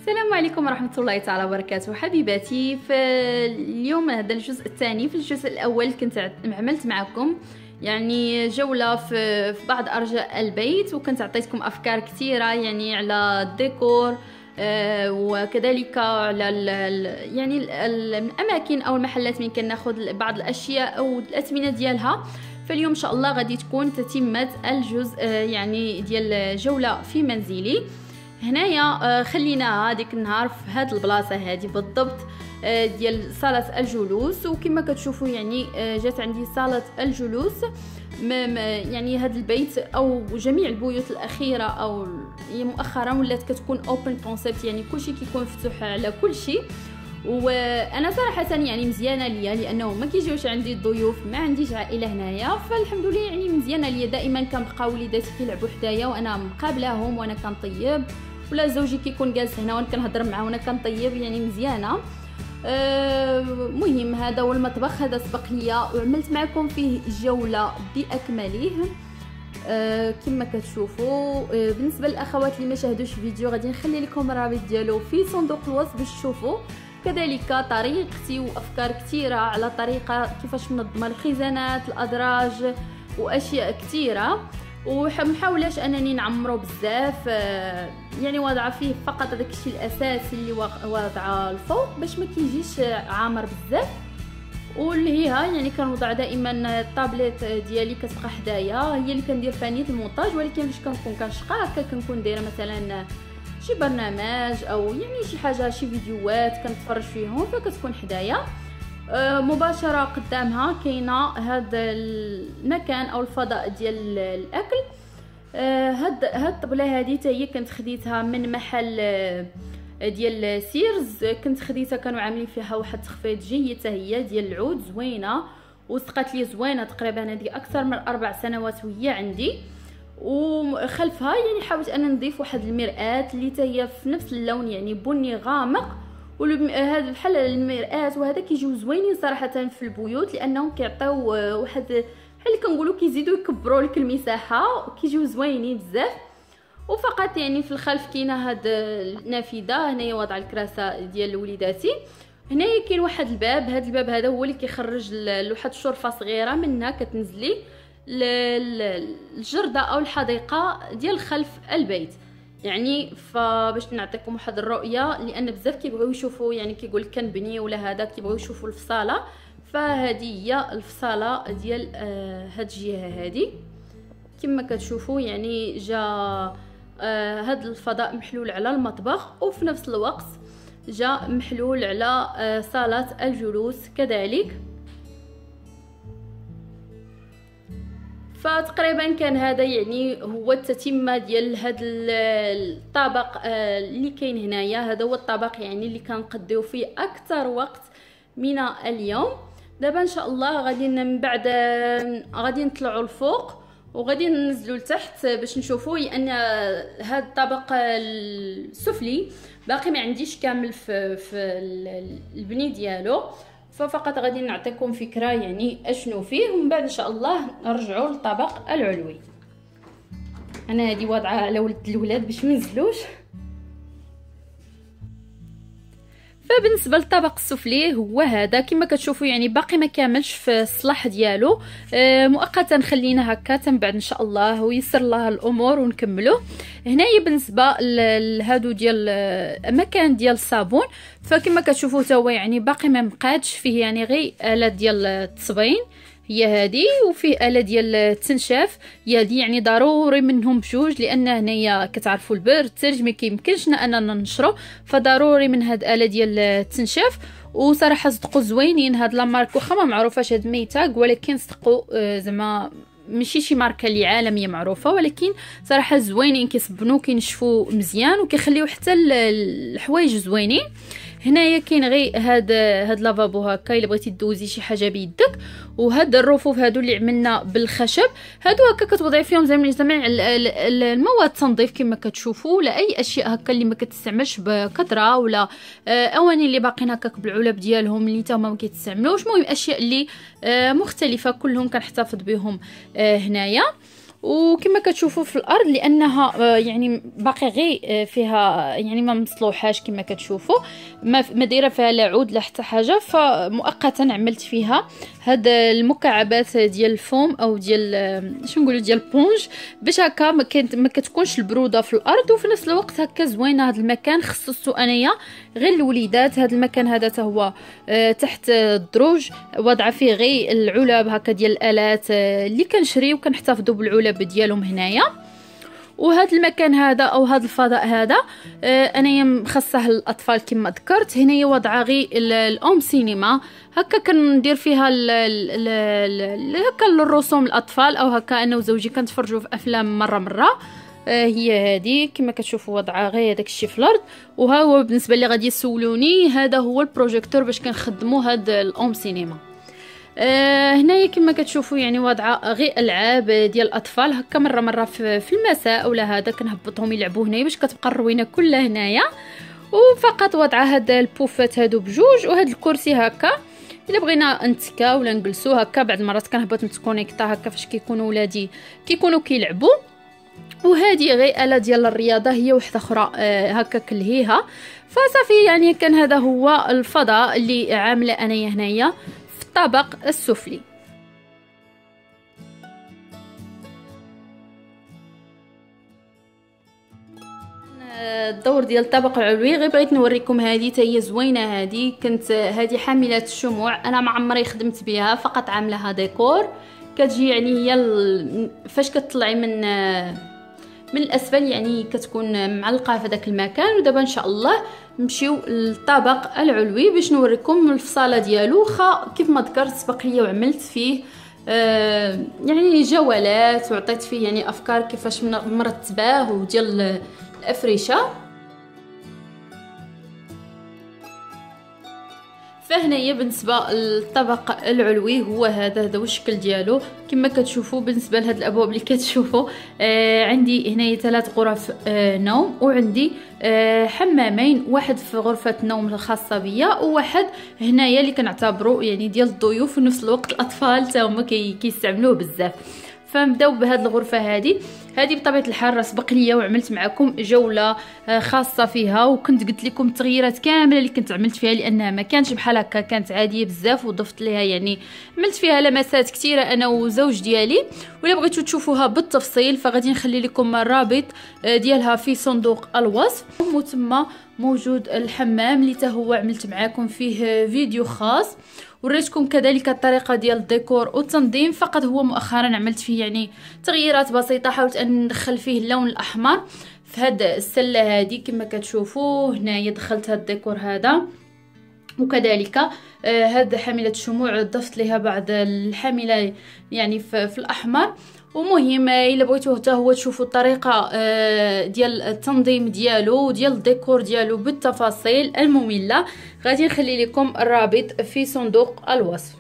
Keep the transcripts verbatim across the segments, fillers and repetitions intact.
السلام عليكم ورحمة الله تعالى وبركاته حبيباتي. فاليوم هذا الجزء الثاني. في الجزء الأول كنت عملت معكم يعني جولة في بعض أرجاء البيت، وكنت عطيتكم أفكار كثيرة يعني على الديكور آه وكذلك على ال يعني ال الأماكن أو المحلات من كناخذ بعض الأشياء أو الأثمنة ديالها. فاليوم إن شاء الله غادي تكون تتمة الجزء آه يعني ديال جولة في منزلي. هنايا خليناها ديك النهار في هاد البلاصه هادي بالضبط ديال صاله الجلوس، وكما كتشوفوا يعني جات عندي صاله الجلوس. يعني هاد البيت او جميع البيوت الاخيره او مؤخرا ولات كتكون اوبن كونسيبت، يعني كلشي كيكون مفتوح على كلشي. وانا صراحه يعني مزيانه ليا لانه ما كيجيوش عندي الضيوف، ما عنديش عائله هنايا، فالحمد لله يعني مزيانه ليا. دائما كنبقى وليداتي كيلعبوا حدايا وانا مقابلاهم وانا كنطيب، ولا زوجي كيكون جالس هنا وانا كنهضر معاه وانا كنطيب، يعني مزيانه. أه مهم هذا هو المطبخ، هذا سبق ليا وعملت معكم فيه جوله باكمله. أه كما كتشوفوا. أه بالنسبه للاخوات اللي ما شاهدوش الفيديو غادي نخلي لكم الرابط ديالو في صندوق الوصف باش تشوفوا كذلك طريقتي وافكار كثيره على طريقه كيفاش منظمه الخزانات الادراج واشياء كثيره، ومحاولاش انني نعمرو بزاف، يعني واضعه فيه فقط هذاك الشيء الاساسي اللي واضعه الفوق باش ما كيجيش عامر بزاف. واللي هي يعني كنوضع دائما الطابليت ديالي كتبقى حدايا، هي اللي كندير فيها نيت المونتاج، ولكن فاش كنكون كنشقى هكا كنكون دايره مثلا شي برنامج او يعني شي حاجه شي فيديوهات كنتفرج فيهم فكتكون حدايا. أه مباشره قدامها كاينه هذا المكان او الفضاء ديال الاكل. أه هاد هاد الطبله هذه حتى هي كنت خديتها من محل ديال سيرز، كنت خديتها كانوا عاملين فيها واحد التخفيض جيد حتى هي ديال العود زوينه وسقات لي زوينه. تقريبا هذه اكثر من اربع سنوات وهي عندي، وخلفها يعني حاولت ان نضيف واحد المرآة اللي حتى هي في نفس اللون يعني بني غامق. وهذا بحال المرآة وهذا كيجيو زوينين صراحه في البيوت لانهم كيعطيو واحد بحال كنقولوا كيزيدوا يكبروا لك المساحه، كيجيو زوينين بزاف. وفقط يعني في الخلف كاينه هاد النافذه، هنايا واضعه الكراسه ديال وليداتي. هنايا كاين واحد الباب، هذا الباب هذا هو اللي كيخرج لواحد الشرفه صغيره منها كتنزلي الجردة او الحديقه ديال خلف البيت. يعني فباش نعطيكم واحد الرؤيه لان بزاف كيبغيو يشوفوا يعني كيقول لك كنبني ولا هذا كيبغيو يشوفوا الفصاله، فهذه هي الفصاله ديال آه هاد الجهه هذه. كما كتشوفوا يعني جا آه هاد الفضاء محلول على المطبخ، وفي نفس الوقت جا محلول على آه صاله الجلوس كذلك. فتقريبا كان هذا يعني هو التتمه ديال هذا الطابق اللي كاين هنايا. هذا هو الطابق يعني اللي كنقضيو فيه اكثر وقت من اليوم. دابا ان شاء الله غادي من بعد غادي نطلعوا الفوق وغادي ننزلوا لتحت باش نشوفوا، لان هذا الطابق السفلي باقي ما عنديش كامل في, في البني ديالو، ففقط غادي نعطيكم فكره يعني اشنو فيه، ومن بعد ان شاء الله نرجعوا للطابق العلوي. انا هذه واضعه على ولد الولاد باش ما ينزلوش. فبالنسبه للطبق السفلي هو هذا كما كتشوفوا يعني باقي ما كاملش في الصلاح ديالو. آه مؤقتا خلينا هكا من بعد ان شاء الله ويسر الله الامور ونكملوا. هنايا بالنسبه لهادو ديال مكان ديال الصابون، فكما كتشوفوا تا هو يعني باقي ما مقادش فيه يعني غير آلة ديال التصبين هي هذه، وفيه آلة ديال التنشاف هي هذه، يعني ضروري منهم بجوج لان هنايا كتعرفوا البرد الثلج ما كيمكنش اننا ننشرو، فضروري من هاد الآلة ديال التنشاف. وصراحه صدقوا زوينين هاد لا مارك، واخا ما معروفاش هاد ميتاغ ولكن صدقوا آه زعما ماشي شي ماركه اللي عالميه معروفه، ولكن صراحه زوينين كيصبنوا كينشفوا مزيان وكيخليو حتى الحوايج زوينين. هنايا كاين غير هاد هاد لافابو هكا الا بغيتي دوزي شي حاجه بيدك، وهاد الرفوف هادو اللي عملنا بالخشب هادو هكا كتوضعي فيهم زعما جميع المواد التنظيف كما كتشوفوا، ولا اي اشياء هكا اللي ما كتستعملش بكثره، ولا اواني اللي باقيين هكاك بالعلب ديالهم اللي حتى ما كيتستعملوش. المهم اشياء اللي مختلفه كلهم كنحتفظ بهم هنايا. وكما كتشوفوا في الارض لانها يعني باقي غير فيها يعني ما مصلوحاش كما كتشوفوا ما ما دايره فيها لا عود لا حتى حاجه، فمؤقتا عملت فيها هاد المكعبات ديال الفوم او ديال شنو نقولوا ديال البونج باش هكا ما, ما كتكونش البروده في الارض، وفي نفس الوقت هكا زوينه. هاد المكان خصصتو انايا غير الوليدات. هاد المكان هذا حتى هو تحت الدروج، وضع فيه غير العلب هكا ديال الالات اللي كنشري وكنحتفظوا بالعلب ديالهم هنايا. وهذا المكان هذا او هذا الفضاء هذا آه انايا مخصصه للاطفال كما ذكرت. هنايا وضعه غير الام سينما هكا كندير فيها ال ال ال هكا الرسوم الاطفال او هكا انا وزوجي كنتفرجوا في افلام مره مره. آه هي هذه كما كتشوفوا وضعها غير داك الشيء في الارض. وها هو بالنسبه اللي غادي يسولوني هذا هو البروجيكتور باش كنخدموا هذا الام سينما. آه هنايا كما كتشوفوا يعني وضع غير العاب ديال الاطفال هكا مره مره في, في المساء ولا هذا كنهبطهم يلعبوا هنايا باش كتبقى الروينه كلها هنايا. وفقط وضع هاد البوفات هادو بجوج وهاد الكرسي هكا الا بغينا نتكا ولا نجلسو هكا. بعض المرات كنهبط نتكونيكطا هكا فاش كيكونوا ولادي كيكونوا كيلعبوا. وهذه غير آلة ديال الرياضه هي وحده اخرى آه هكا كلهيها. فصافي يعني كان هذا هو الفضاء اللي عامله انايا هنايا في الطابق السفلي. الدور ديال الطابق العلوي غير بغيت نوريكم هذه حتى هي زوينه. هذه كنت هذه حامله الشموع، انا ما عمري خدمت بها، فقط عاملاها ديكور. كتجي يعني هي ال... فاش كتطلعي من من الاسفل يعني كتكون معلقه في داك المكان. ودابا ان شاء الله نمشيو للطابق العلوي باش نوريكم الفصاله ديالو. خا كيف ما ذكرت سبق ليا وعملت فيه آه يعني جولات وعطيت فيه يعني افكار كيفاش مرتباه وديال الافرشه. فهنايا بالنسبه للطبق العلوي هو هذا هذا هو الشكل ديالو كما كتشوفوا. بالنسبه لهاد الابواب اللي كتشوفوا آه عندي هنايا ثلاث غرف آه نوم، وعندي آه حمامين، واحد في غرفه النوم الخاصه بيا وواحد هنايا اللي كنعتبروا يعني ديال الضيوف وفي نفس الوقت الاطفال حتى هما كيستعملوه بزاف. فنبداو بهاد الغرفه هذه هذه بطبيعه الحال سبق ليا وعملت معكم جوله خاصه فيها، وكنت قلت لكم التغييرات كامله اللي كنت عملت فيها لانها ما كانتش بحال هكا، كانت عاديه بزاف وضفت ليها يعني عملت فيها لمسات كثيره انا وزوج ديالي. ولا بغيتو تشوفوها بالتفصيل فغادي نخلي لكم الرابط ديالها في صندوق الوصف. وتما موجود الحمام اللي حتى هو عملت معكم فيه فيديو خاص، وريتكم كذلك الطريقه ديال الديكور والتنظيم. فقط هو مؤخرا عملت فيه يعني تغييرات بسيطه، حاولت ان ندخل فيه اللون الاحمر في هاد السله هذه كما كتشوفوا. هنايا دخلت هاد الديكور هذا، وكذلك آه هاد حامله الشموع ضفت لها بعض الحامله يعني في, في الاحمر. ومهم الا بغيتو حتى هو تشوفوا الطريقه آه ديال التنظيم ديالو وديال الديكور ديالو بالتفاصيل الممله غادي نخلي لكم الرابط في صندوق الوصف.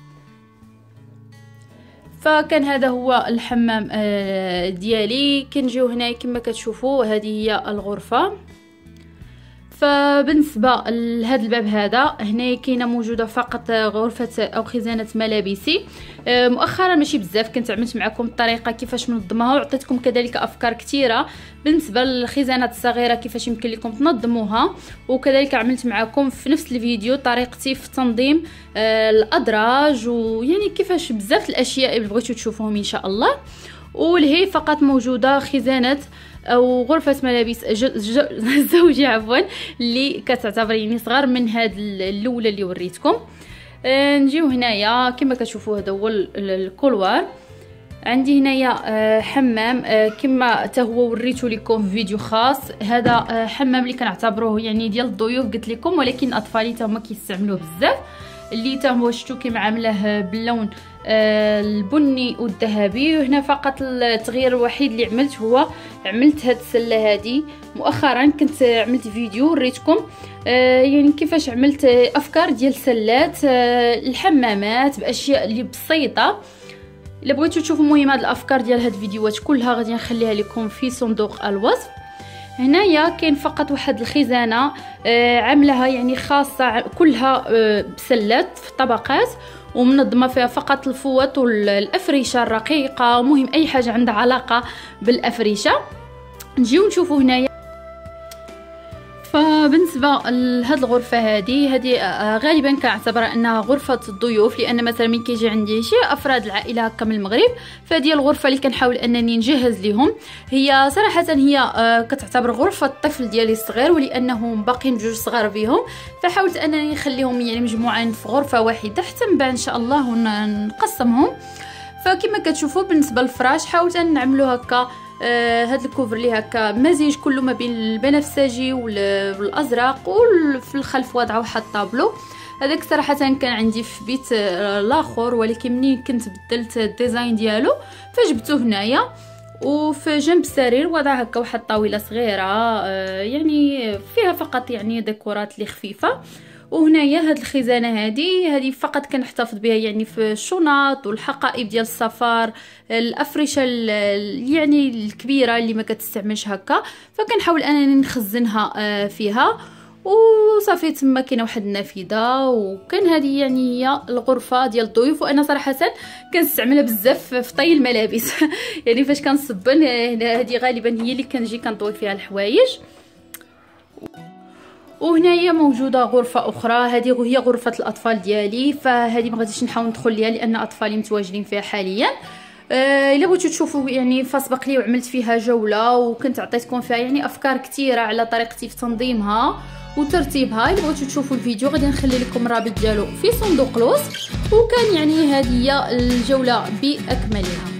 فكان هذا هو الحمام آه ديالي. كنجيو هنا كما كتشوفوا هذه هي الغرفه. فبالنسبه لهذا الباب هذا هنا كاينه موجوده فقط غرفه او خزانه ملابسي. مؤخرا ماشي بزاف كنت عملت معكم الطريقه كيفاش منظمها، وعطيتكم كذلك افكار كثيره بالنسبه للخزانات الصغيره كيفاش يمكن لكم تنظموها. وكذلك عملت معكم في نفس الفيديو طريقتي في تنظيم الادراج ويعني كيفاش بزاف الاشياء اللي بغيتو تشوفوهم ان شاء الله. ولهي فقط موجوده خزانه او غرفه ملابس زوجي عفوا اللي كتعتبر يعني صغار من هاد الاولى اللي وريتكم. آه نجيو هنايا كما كتشوفوا هذا هو الكولوار. عندي هنايا آه حمام آه كما حتى هو وريته لكم في فيديو خاص. هذا آه حمام اللي كنعتبروه يعني ديال الضيوف قلت لكم، ولكن اطفالي حتى هما كيستعملوه بزاف، اللي حتى هو شفتو كيما عاملاه باللون آه البني والذهبي. وهنا فقط التغيير الوحيد اللي عملت هو عملت هاد السله هذه. مؤخرا كنت عملت فيديو وريتكم آه يعني كيفاش عملت افكار ديال سلات آه الحمامات باشياء اللي بسيطه. الا بغيتو تشوفوا مهم هاد الافكار ديال هاد الفيديوهات كلها غادي نخليها لكم في صندوق الوصف. هنايا كاين فقط واحد الخزانه آه عاملاها يعني خاصه كلها آه بسلات في طبقات، ومنظمه فيها فقط الفوط والافرشه الرقيقه، ومهم اي حاجه عندها علاقه بالافرشه. نجيو نشوفوا هنايا. فبالنسبه لهاد الغرفه هذه هذه غالبا كنعتبرها انها غرفه الضيوف، لان مثلا من كيجي عندي شي افراد العائله هكا من المغرب، فهذه الغرفه اللي كنحاول انني نجهز لهم. هي صراحه هي كتعتبر غرفه الطفل ديالي الصغير، ولانهم باقيين بجوج صغار فيهم، فحاولت انني نخليهم يعني مجموعين في غرفه واحده حتى من بعد ان شاء الله نقسمهم. فكما كتشوفوا بالنسبه للفراش حاولت ان نعملو هكا آه هاد الكوفر اللي هكا مزيج كله ما بين البنفسجي والازرق، وفي الخلف واضعه واحد الطابلو. هذاك صراحه كان عندي في بيت آه الاخر، ولكن ملي كنت بدلت الديزاين ديالو فجبته هنايا. وفي جنب السرير وضع هكا واحد الطاوله صغيره آه يعني فيها فقط يعني ديكورات اللي خفيفه. وهنايا هاد الخزانه هذه هذه فقط كنحتفظ بها يعني في الشنط والحقائب ديال السفر، الافرشه يعني الكبيره اللي ما كتستعملش هكا، فكنحاول انني نخزنها فيها. وصافي تما كاينه واحد النافذه، وكان هذه يعني هي الغرفه ديال الضيوف. وانا صراحه كنستعملها بزاف في طي الملابس يعني فاش كنصبن هذه غالبا هي اللي كنجي كنطوي فيها الحوايج. وهنايا موجوده غرفه اخرى، هذه هي غرفه الاطفال ديالي، فهذه ما غاديش نحاول ندخل ليها لان اطفالي متواجدين فيها حاليا. آه الا بغيتو تشوفوا يعني فاسبق لي وعملت فيها جوله، وكنت عطيتكم فيها يعني افكار كثيره على طريقتي في تنظيمها وترتيبها. الا بغيتو تشوفوا الفيديو غادي نخلي لكم الرابط ديالو في صندوق الوصف. وكان يعني هذه هي الجوله باكملها.